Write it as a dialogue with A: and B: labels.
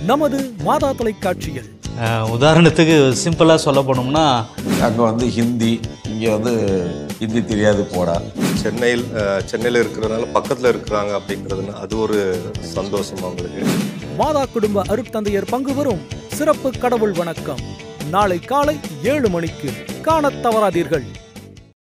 A: நமது மாதா தொலைக்காட்சியில்.
B: உதாரணத்துக்கு சிம்பிளாக சொல்ல போனோம்னா,
C: அங்கே ஹிந்தி, இங்கே ஹிந்தி தெரியாது போடா.
D: சென்னையில் இருக்கிறதுனால பக்கத்தில் இருக்கிறாங்க அப்படிங்கிறதுனா அது ஒரு சந்தோஷம் அவங்களுக்கு.
A: மாதா குடும்ப அருட்தந்தையர் பங்கு பெறும் சிறப்பு கடவுள் வணக்கம் நாளை காலை 7 மணிக்கு காணத் தவறாதீர்கள்.